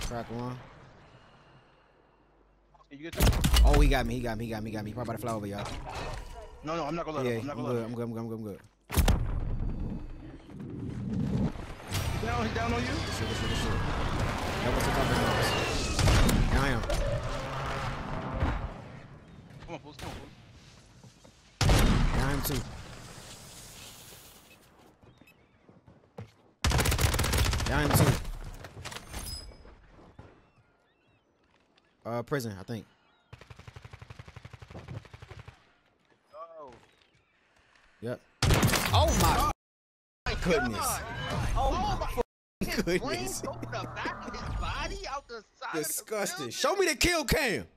Crack one. You get that? Oh, he got me. He probably about to fly over, y'all. No, I'm not gonna let him. I'm good. I'm good. He's down on you? Shit. That was the top of the I am. Come on, fools. I am too. Prison, I think. Oh. Yep. Oh my goodness. Oh my goodness. Over the back of his body, out the side. Disgusting. Show me the kill cam.